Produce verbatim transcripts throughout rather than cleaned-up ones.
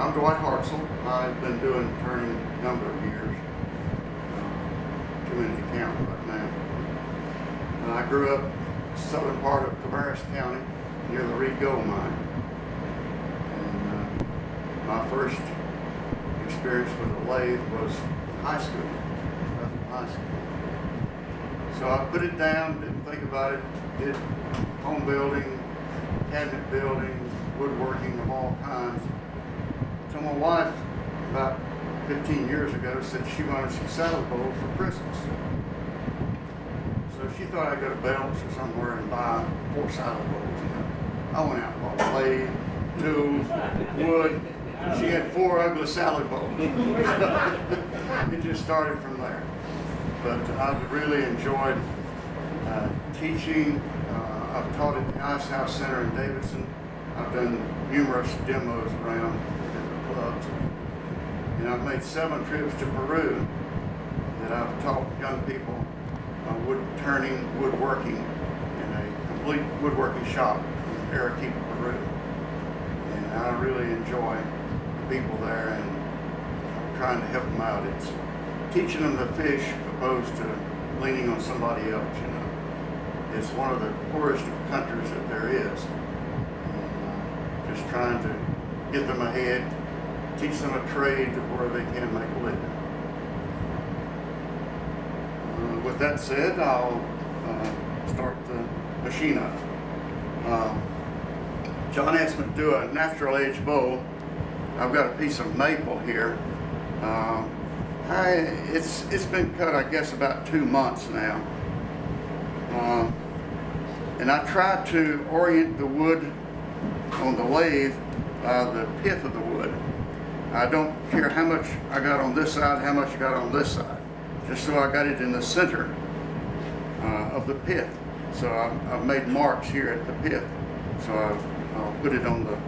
I'm Dwight Hartsell. I've been doing turning a number of years. Uh, too many to count right now. And I grew up southern part of Cabarrus County, near the Reed Gold Mine. And uh, my first experience with a lathe was high school. That's high school. So I put it down, didn't think about it, did home building, cabinet building, woodworking of all kinds. So my wife, about fifteen years ago, said she wanted some salad bowls for Christmas. So she thought I'd go to Belk's or somewhere and buy four salad bowls. You know. I went out and bought lathe, tools, wood. She had four ugly salad bowls. It just started from there. But I've really enjoyed uh, teaching. Uh, I've taught at the Ice House Center in Davidson. I've done numerous demos around different clubs. And I've made seven trips to Peru that I've taught young people uh, wood turning, woodworking in a complete woodworking shop in Arequipa, Peru. And I really enjoy the people there and trying to help them out. It's teaching them to fish opposed to leaning on somebody else, you know. It's one of the poorest of countries that there is. Just trying to get them ahead, teach them a trade where they can make a living. Uh, with that said, I'll uh, start the machine up. Uh, John asked me to do a natural edge bowl. I've got a piece of maple here. Uh, I, it's, it's been cut, I guess, about two months now. Uh, and I try to orient the wood on the lathe by the pith of the wood. I don't care how much I got on this side, how much I got on this side, just so I got it in the center uh, of the pith. So I've, I've made marks here at the pith. So I've, I'll put it on the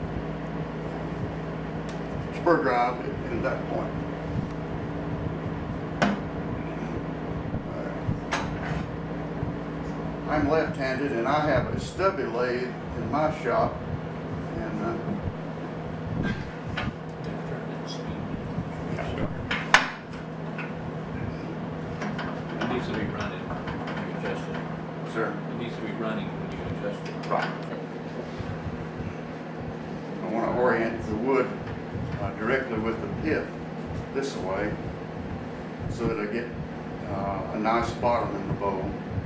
spur drive at, at that point. I'm left-handed and I have a stubby lathe in my shop. And, uh, it needs to be running when you adjust it. Sir? It needs to be running when you adjust it. Right. I want to orient the wood uh, directly with the pith this way so that I get uh, a nice bottom in the bowl.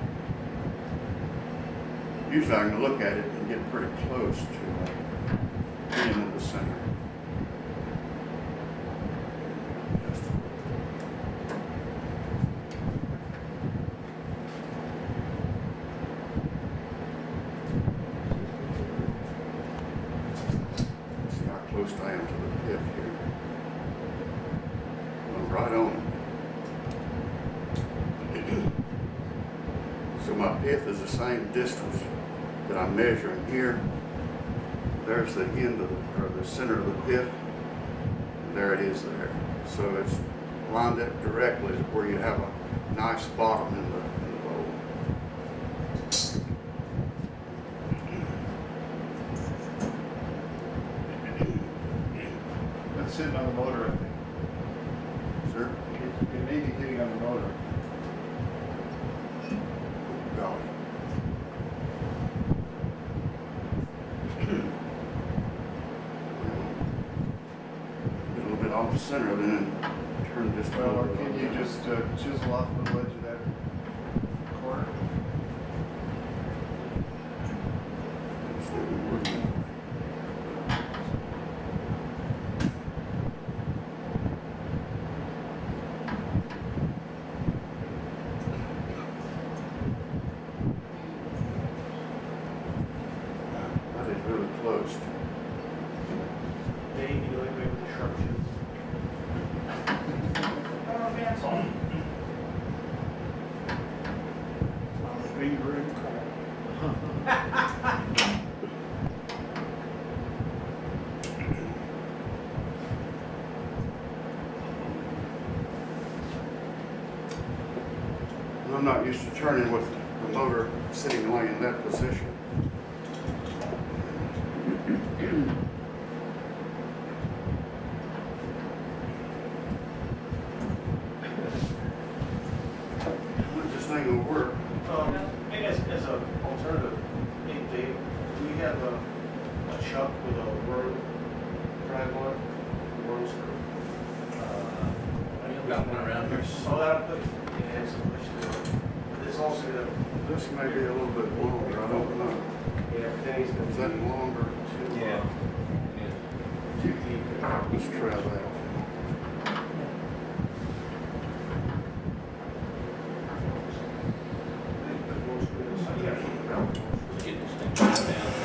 Usually I can look at it and get pretty close to uh, being in the center. See how close I am to the pith here. I'm right on it. So my pith is the same distance that I'm measuring here. There's the end of the, or the center of the pith, and there it is there. So it's lined up directly to where you have a nice bottom in the, in the bowl. That's sitting on the motor, I think. Sir? It, it may be hitting on the motor. Golly. Off the center, then turn this Well, or over. can you just uh, chisel off the edge of that corner? That is really close. Maybe the only way with the sharpshoots. Pants on. On the finger and I'm not used to turning with the motor sitting like in that position. thing will work. Um, maybe as, as an alternative, hey Dave, do we have a, a chuck with a worm drive on it? Worm screw? Uh, I've got one around here. So that put, yeah, some push to It's also gonna, This may be a little bit longer, I don't know. yeah, Penny's gonna. Is that longer? Too, Yeah. uh, too deep. Let's try that. Let's get this thing shut down.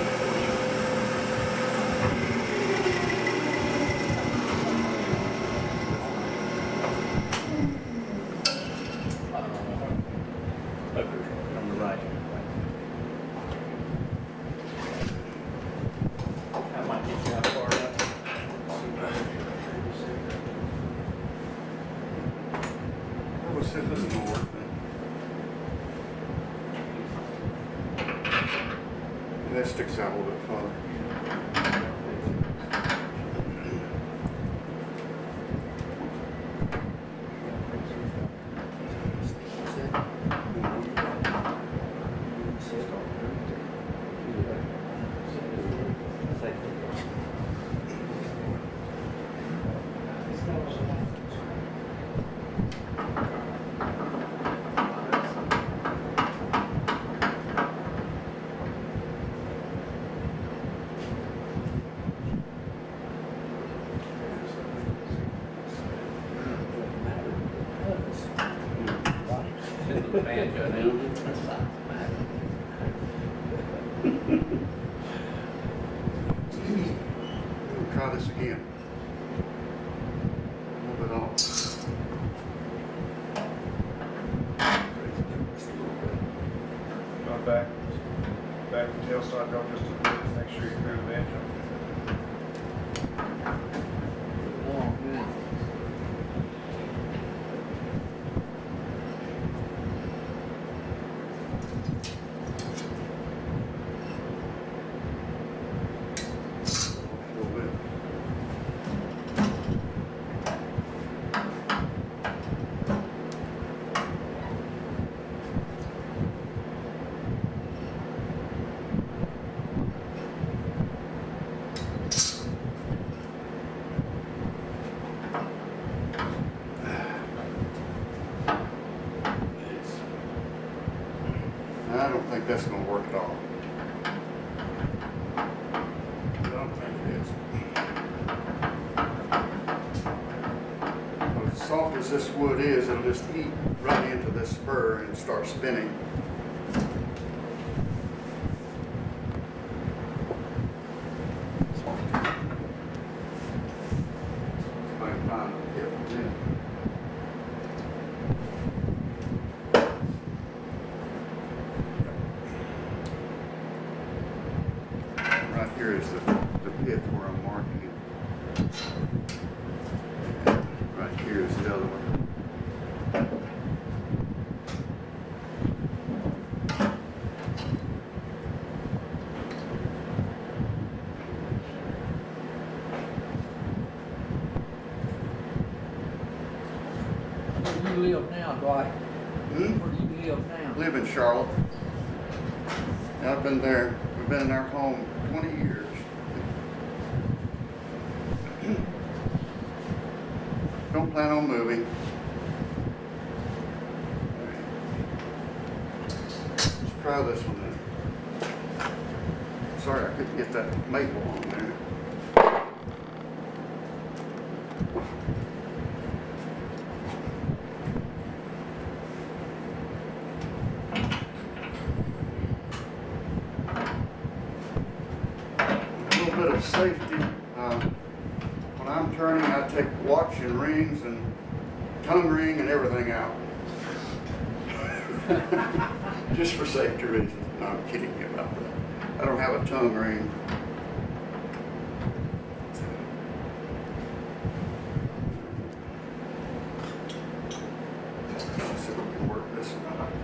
Up on the right. That might get you out far enough. That was it, this will work then. And that sticks out a little bit farther. Send the banjo now. We'll try this again. A little bit off. Going back, back to tailstock, go just a bit, make sure you clear the banjo. A little bit. I don't think that's going to work at all. I don't think it is. As soft as this wood is, it'll just eat right into this spur and start spinning. If I can find a hip, yeah. Right here is the, the pith where I'm marking it. And right here is the other one. Where do you live now, Dwight? Hmm? Where do you live now? Live in Charlotte. I've been there, we've been in our home twenty years. Don't plan on moving. Let's try this one then. Sorry, I couldn't get that maple on there. A little bit of safety. Uh, when I'm turning, I take watch and rings and tongue ring and everything out. Just for safety reasons. No, I'm kidding you about that. I don't have a tongue ring. Let's see if we can work this one out.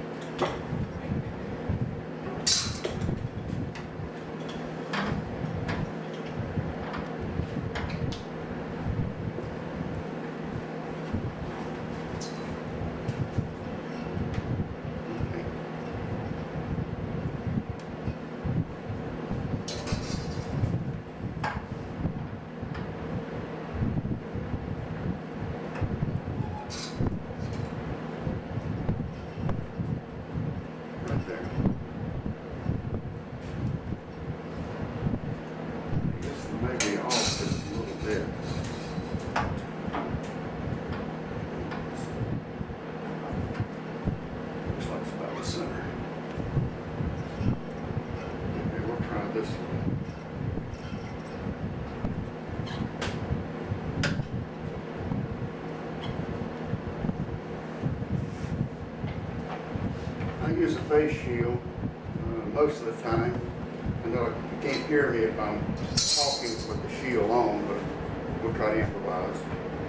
I use a face shield uh, most of the time. I know you can't hear me if I'm talking with the shield on, but we'll try to improvise.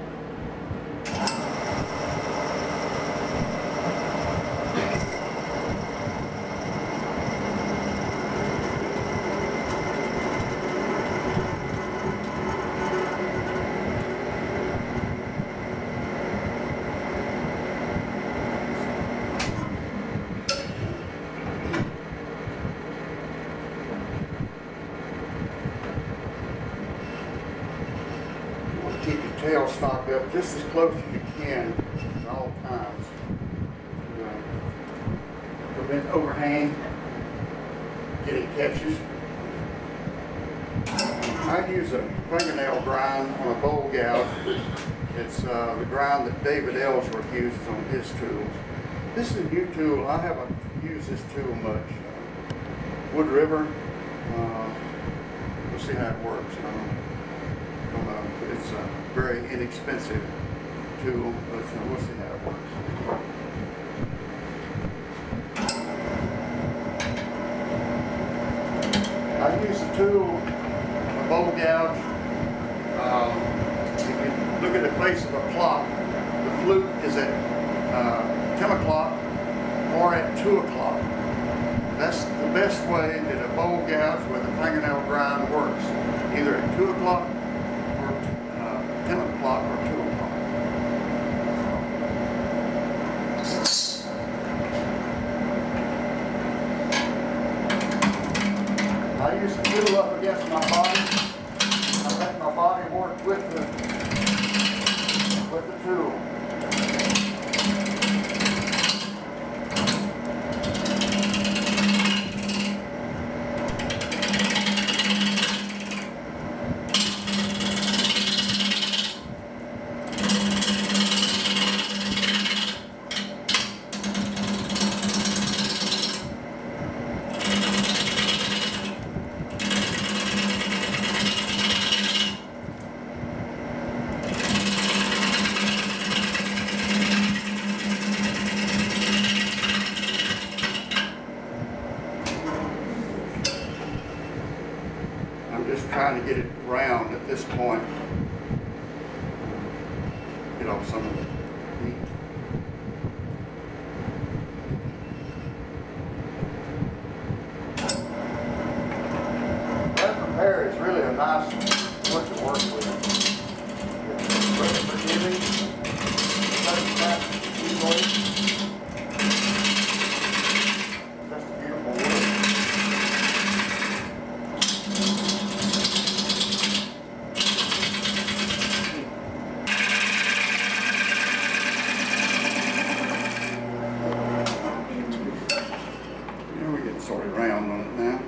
Keep your tail stock up just as close as you can at all times. Uh, prevent overhang, getting catches. I use a fingernail grind on a bowl gouge. It's uh, the grind that David Ellsworth uses on his tools. This is a new tool. I haven't used this tool much. Uh, Wood River. Uh, we'll see how it works. Uh, Uh, but it's a very inexpensive tool, but uh, we'll see how it works. I use the tool, a bowl gouge. Um, if you look at the face of a clock, the flute is at uh, ten o'clock or at two o'clock. That's the best way that a bowl gouge with a fingernail grind works, either at two o'clock ten o'clock or two o'clock. I use the tool up against my body. I let my body work with the with the tool. Just trying to get it round at this point. Get off some of the heat. That repair is really a nice wood to work with. It's very forgiving. Doesn't have easily. That's a beautiful wood. Sort of round on it now.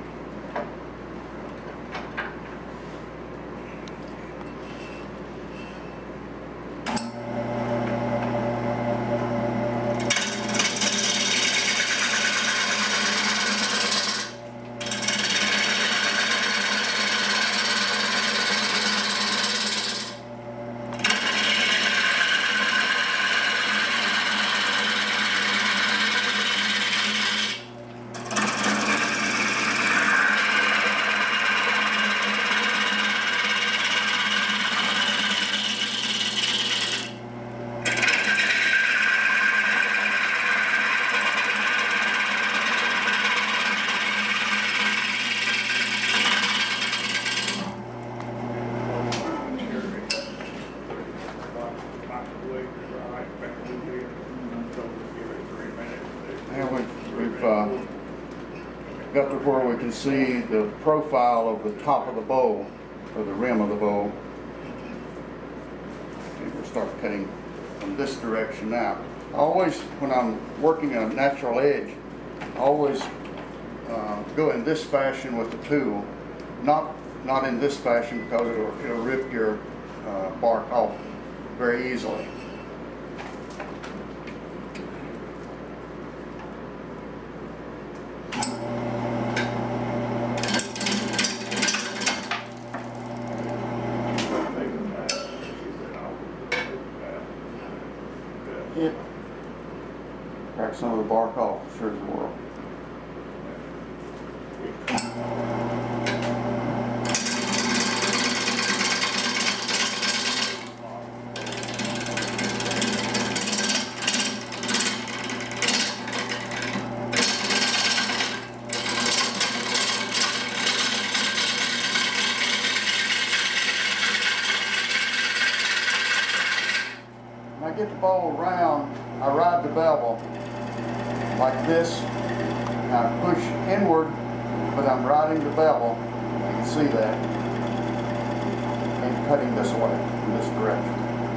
Now we've, we've uh, got to where we can see the profile of the top of the bowl, or the rim of the bowl. And we'll start cutting from this direction now. I always, when I'm working a natural edge, I always uh, go in this fashion with the tool, not not in this fashion because it'll, it'll rip your uh, bark off very easily. It cracks some of the bark off, sure as the world. When I get the ball around, I ride the bevel like this, and I push inward, but I'm riding the bevel. You can see that, and cutting this way, in this direction.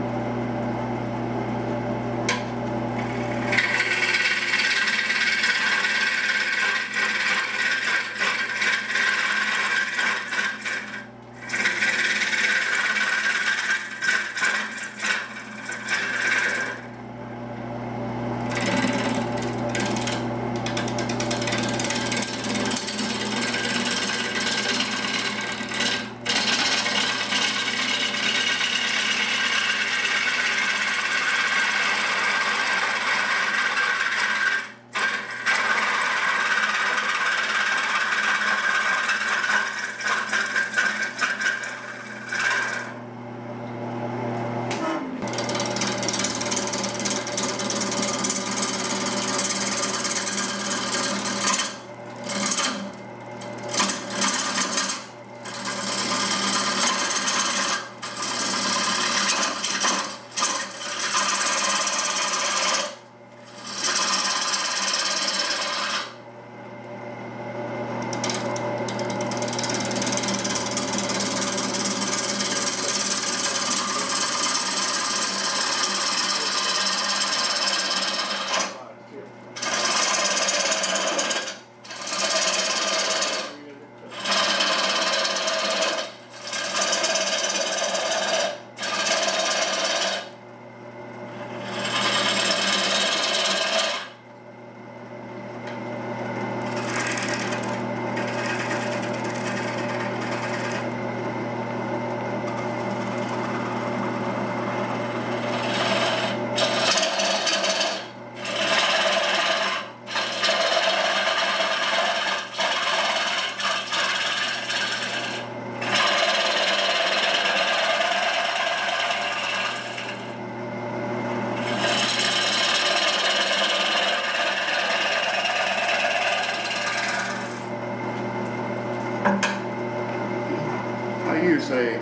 Use a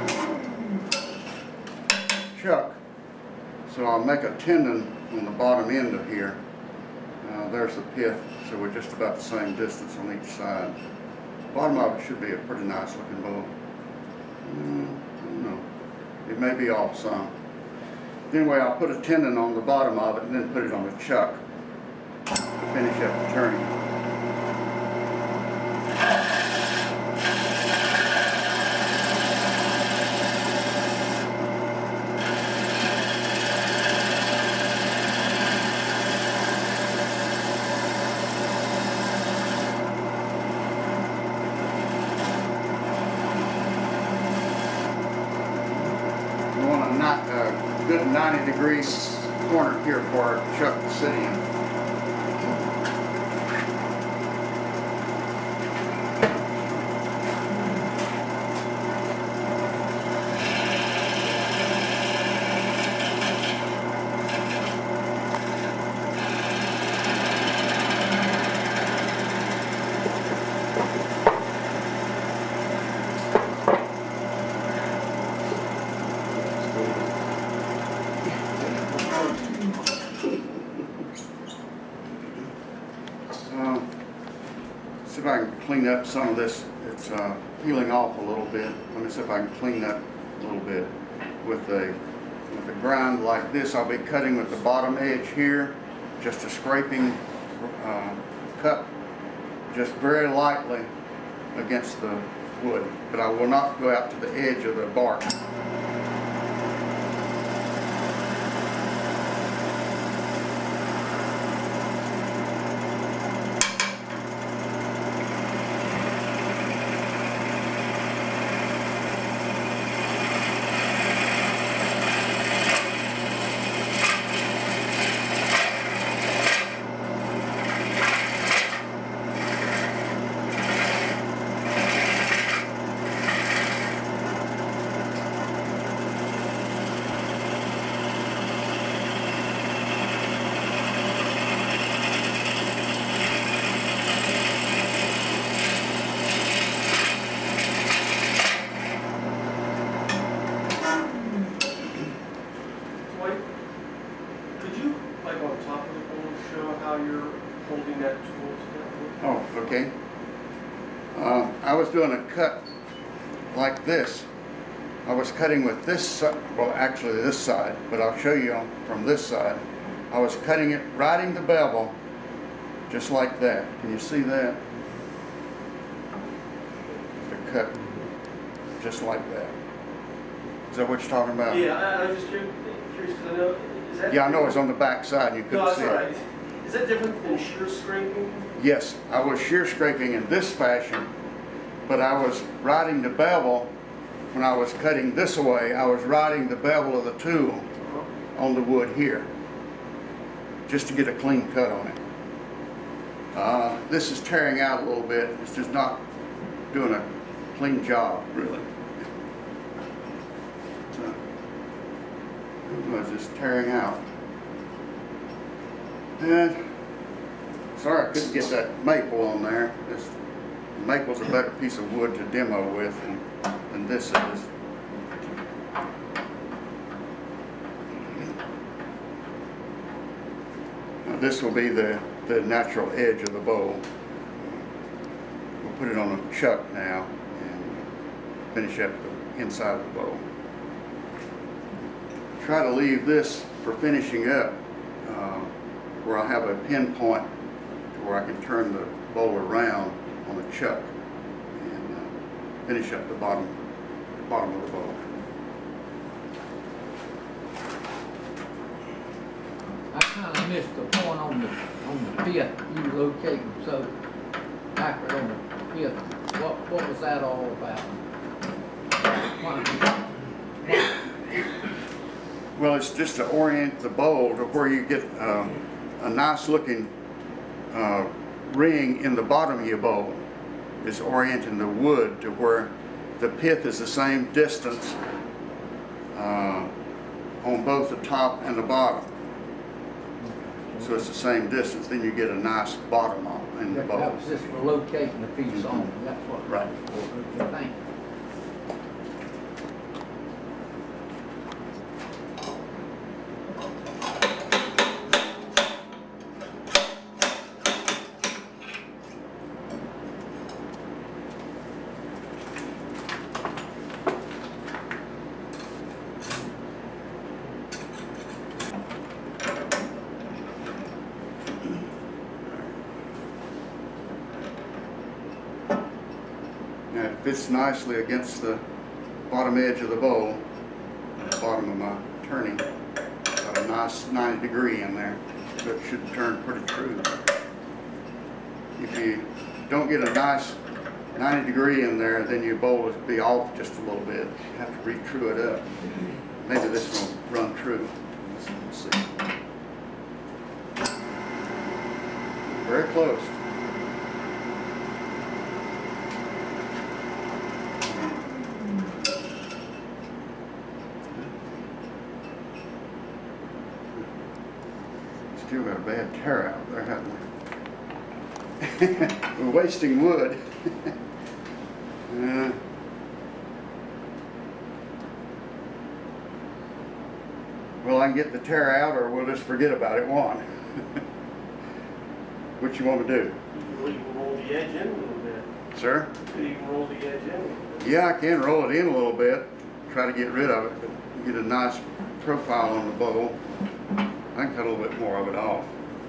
chuck, so I'll make a tendon on the bottom end of here. Uh, there's the pith, so we're just about the same distance on each side. Bottom of it should be a pretty nice looking bow. Mm, I don't know. It may be off some. Anyway, I'll put a tendon on the bottom of it and then put it on the chuck to finish up the turning. A good ninety degree corner here for our chuck to sit in. See if I can clean up some of this. It's uh, peeling off a little bit. Let me see if I can clean up a little bit with a with a grind like this. I'll be cutting with the bottom edge here, just a scraping uh, cut, just very lightly against the wood, but I will not go out to the edge of the bark. holding that towards that? Oh, okay. Um, I was doing a cut like this. I was cutting with this side, well actually this side, but I'll show you from this side. I was cutting it, riding the bevel, just like that. Can you see that? The cut, just like that. Is that what you're talking about? Yeah, I, I was just curious, because I know, is that? Yeah, I know it's on the back side, you couldn't No, that's see all it. right. Is that different than shear scraping? Yes, I was shear scraping in this fashion, but I was riding the bevel. When I was cutting this away, I was riding the bevel of the tool on the wood here, just to get a clean cut on it. Uh, this is tearing out a little bit. It's just not doing a clean job, really. So, it was just tearing out. And sorry I couldn't get that maple on there. This maple's a better piece of wood to demo with than, than this is. Now this will be the, the natural edge of the bowl. We'll put it on a chuck now and finish up the inside of the bowl. Try to leave this for finishing up uh, where I have a pinpoint to where I can turn the bowl around on the chuck and uh, finish up the bottom, bottom of the bowl. I kind of missed the point on the, on the pit, you locating so accurate on the pit. What, what was that all about? Why- Well, it's just to orient the bowl to where you get um, a nice looking uh, ring in the bottom of your bowl. Is orienting the wood to where the pith is the same distance uh, on both the top and the bottom. So it's the same distance, then you get a nice bottom on in the That bowl. that was just for locating the piece on, that's what. Right. Okay, thank you. Now it fits nicely against the bottom edge of the bowl, the bottom of my turning. Got a nice ninety degree in there, so it should turn pretty true. If you don't get a nice ninety degree in there, then your bowl will be off just a little bit. You have to re-true it up. Maybe this will run true. Let's see. Very close. Still got a bad tear out there, haven't we? We're wasting wood. uh, well, I can get the tear out, or we'll just forget about it one. What you want to do? You can roll the edge in a little bit. Sir? You can roll the edge in a little bit. Yeah, I can roll it in a little bit, try to get rid of it, but get a nice profile on the bowl. I can cut a little bit more of it off.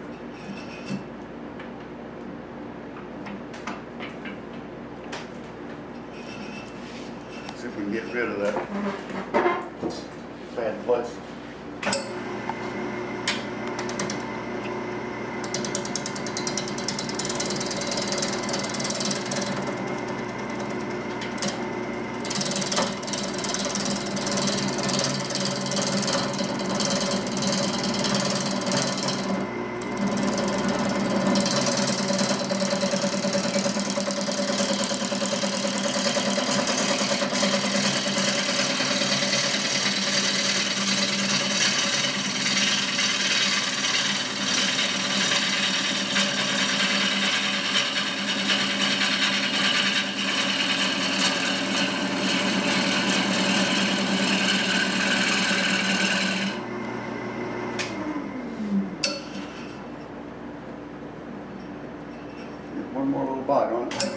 See if we can get rid of that bad place. one more little bite on it.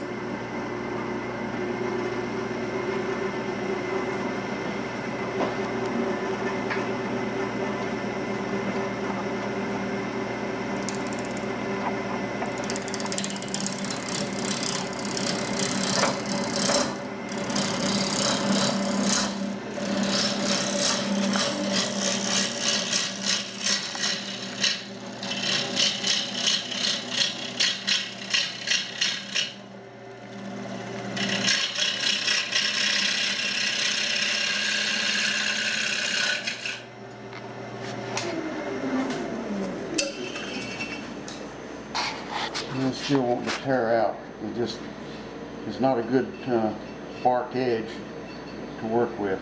And it's still wanting to tear out. It just is not a good uh, bark edge to work with.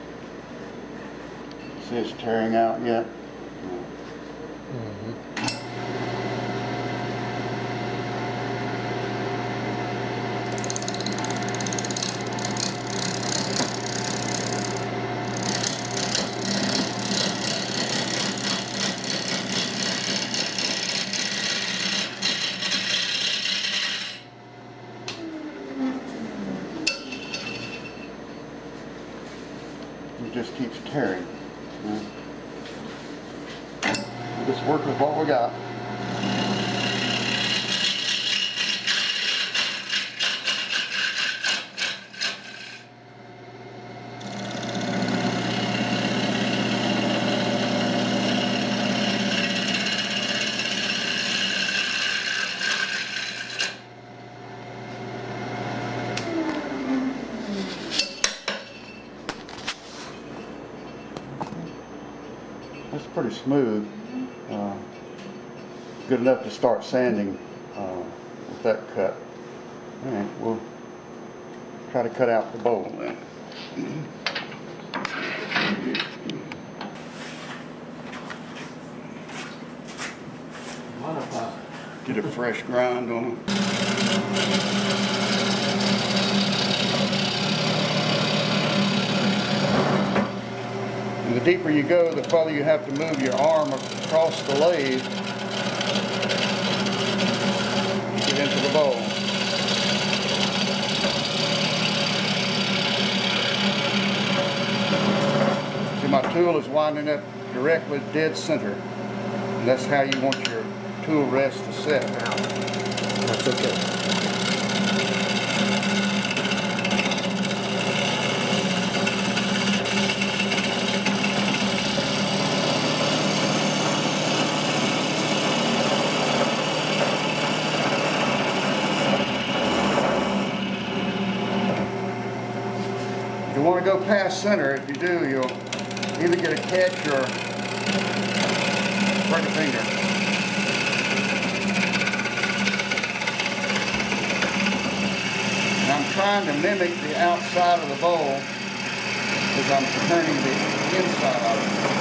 See, it's tearing out yet. Mm-hmm. It just keeps tearing. Yeah. We'll just work with what we got. That's pretty smooth, uh, good enough to start sanding uh, with that cut. All right, we'll try to cut out the bowl then. Get a fresh grind on them. And the deeper you go, the farther you have to move your arm across the lathe to get into the bowl. See, my tool is winding up directly dead center. And that's how you want your tool rest to set. That's okay. You want to go past center. If you do, you'll either get a catch or break a finger. And I'm trying to mimic the outside of the bowl as I'm turning the inside of it.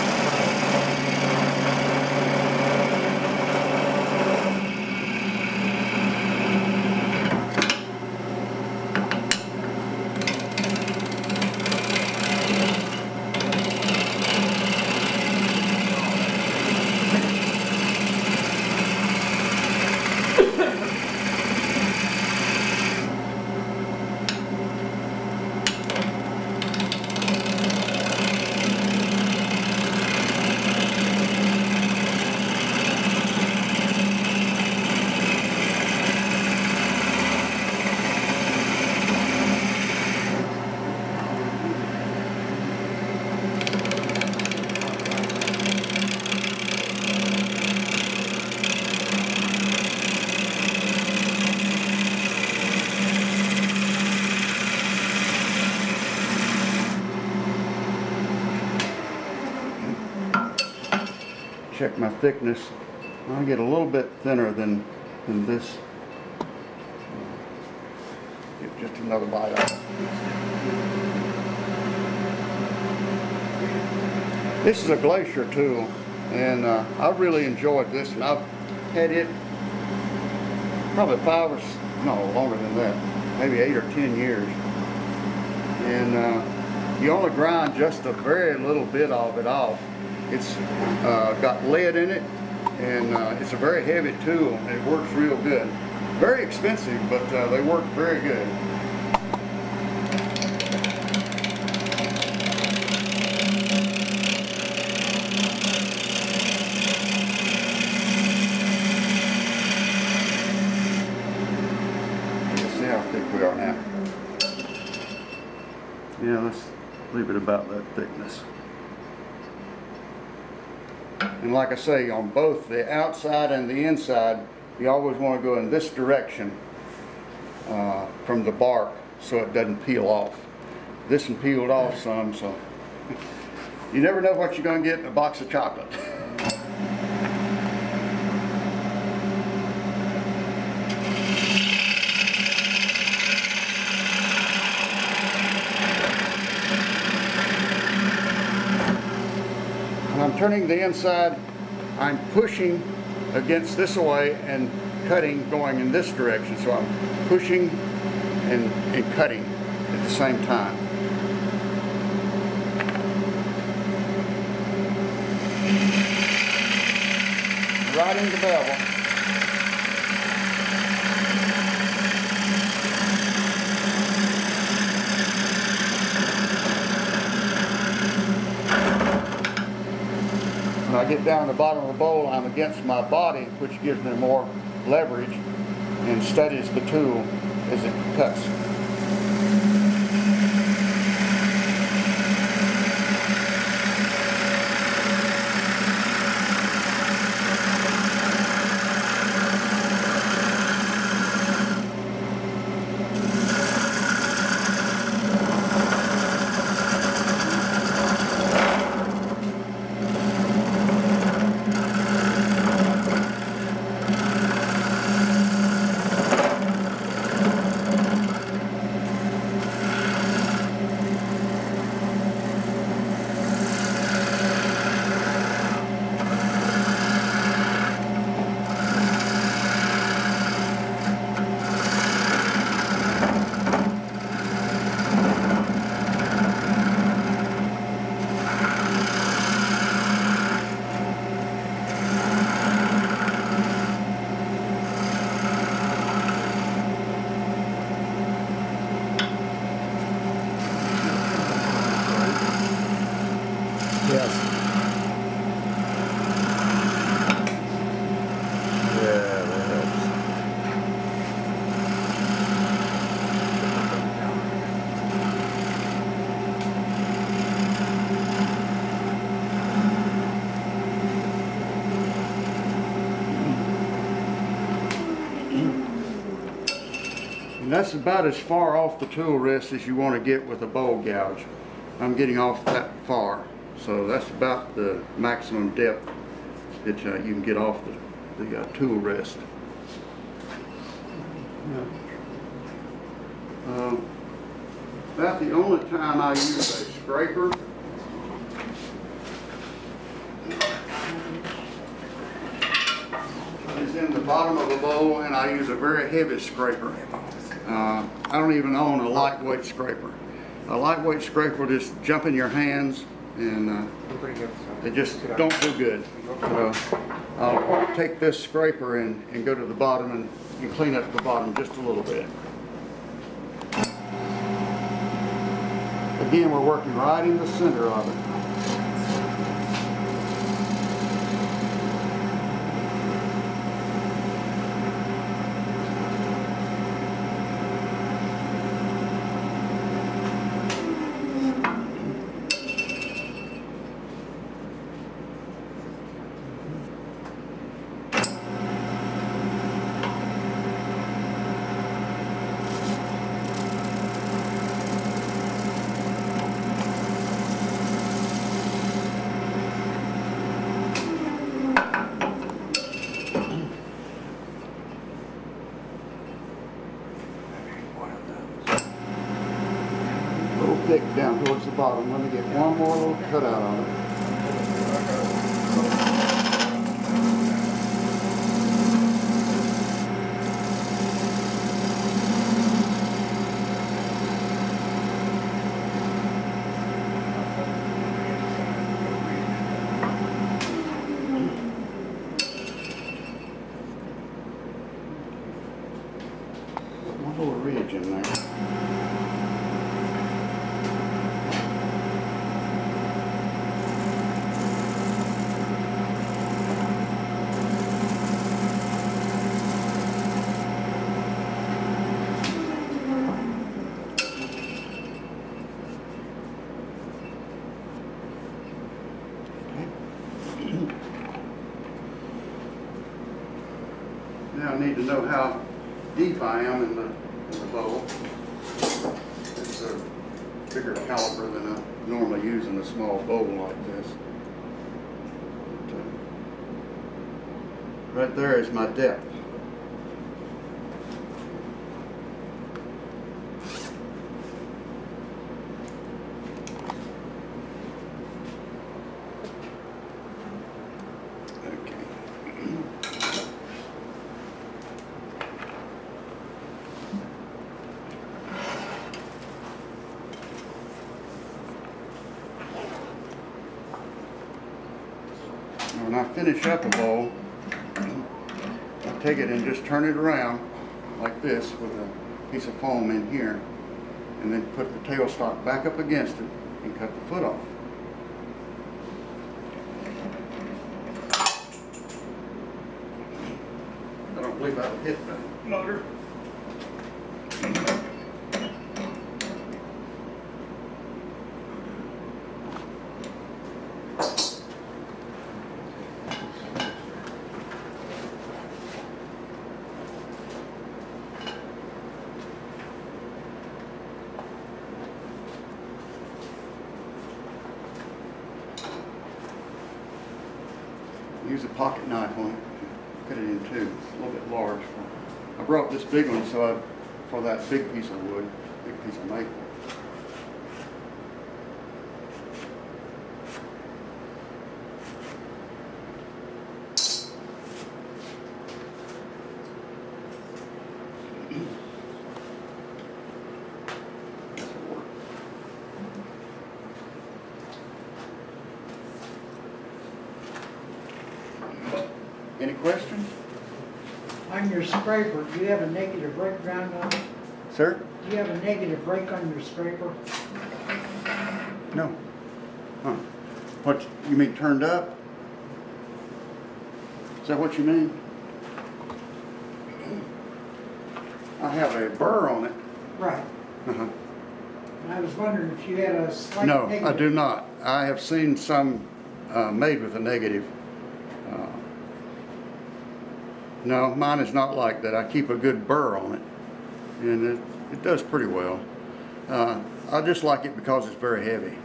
Check my thickness. I'll get a little bit thinner than, than this. Get just another bite out. This is a glacier tool, and uh, I really enjoyed this, and I've had it probably five or no longer than that, maybe eight or ten years. And uh, you only grind just a very little bit of it off. It's uh, got lead in it, and uh, it's a very heavy tool, and it works real good. Very expensive, but uh, they work very good. Let's see how thick we are now. Yeah, let's leave it about that thickness. And like I say, on both the outside and the inside, you always want to go in this direction uh, from the bark so it doesn't peel off. This one peeled off some, so you never know what you're going to get in a box of chocolate. When I'm turning the inside, I'm pushing against this way and cutting going in this direction. So I'm pushing and, and cutting at the same time. Right in the bevel. When I get down to the bottom of the bowl, I'm against my body, which gives me more leverage and steadies the tool as it cuts. Yes. Yeah, that helps. And that's about as far off the tool rest as you want to get with a bowl gouge. I'm getting off that far. So that's about the maximum depth that uh, you can get off the, the uh, tool rest. Uh, about the only time I use a scraper is in the bottom of a bowl, and I use a very heavy scraper. Uh, I don't even own a lightweight scraper. A lightweight scraper will just jump in your hands, and uh, they just don't do good. So I'll take this scraper and, and go to the bottom and, and clean up the bottom just a little bit. Again, we're working right in the center of it. Thick down towards the bottom. Let me get one more little cut out on it. little ridge in there. Now I need to know how deep I am in the, in the bowl. It's a bigger caliber than I normally use in a small bowl like this. But, uh, right there is my depth. When I finish up a bowl, I take it and just turn it around like this with a piece of foam in here, and then put the tailstock back up against it and cut the foot off. I don't believe I would hit the motor. Use a pocket knife on it, cut it in two. It's a little bit large. I brought this big one so I, for that big piece of wood, big piece of maple. Any questions? On your scraper, do you have a negative rake ground on it? Sir? Do you have a negative rake on your scraper? No. Huh. What, you mean turned up? Is that what you mean? I have a burr on it. Right. Uh-huh. And I was wondering if you had a slight No, negative. I do not. I have seen some uh, made with a negative. Uh, no, mine is not like that. I keep a good burr on it, and it, it does pretty well. Uh, I just like it because it's very heavy.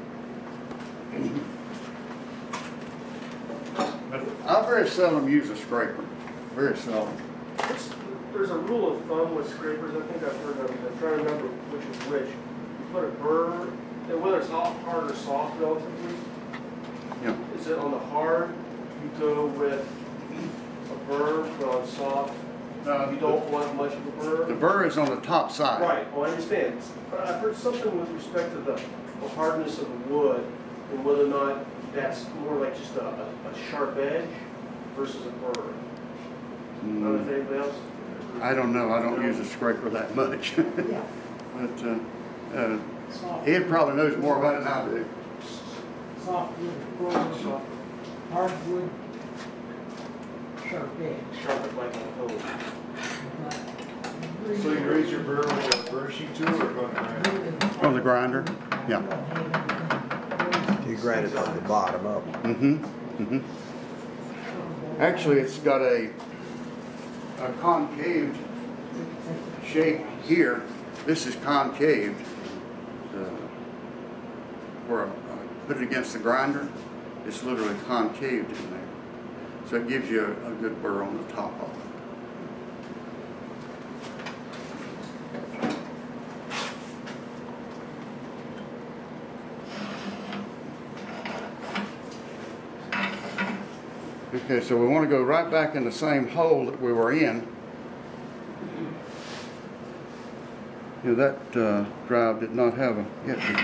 But I very seldom use a scraper. Very seldom. It's, there's a rule of thumb with scrapers, I think I've heard of, I'm trying to remember which is which. You put a burr, and whether it's hard or soft relatively, Yeah. is it on the hard, you go with a burr, but on soft, Uh, you don't want much of a burr? The burr is on the top side. Right, well, I understand. But I've heard something with respect to the, the hardness of the wood, and whether or not that's more like just a, a, a sharp edge versus a burr. I don't know if Mm, anybody else? I don't know. I don't use a scraper that much. Yeah, But uh, uh, soft. Ed probably knows more about it than I do. Soft wood, burr, hardwood, sharp edge. Sharp it like a hose. So you raise your burr with a burr sheet tool or going to On the grinder? Yeah. You grind it from the bottom up. Mm-hmm. Mm-hmm. Actually, it's got a, a concave shape here. This is concaved. Uh, where I put it against the grinder, it's literally concaved in there. So it gives you a, a good burr on the top of it. Okay, so we want to go right back in the same hole that we were in. You know, that uh, drive did not have a hit in it.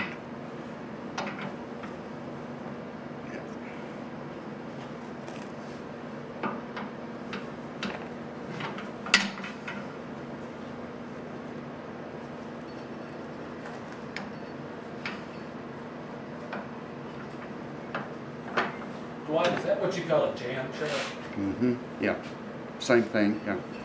Dwight, is that what you call a jam trap? Mm-hmm, yeah, same thing, yeah.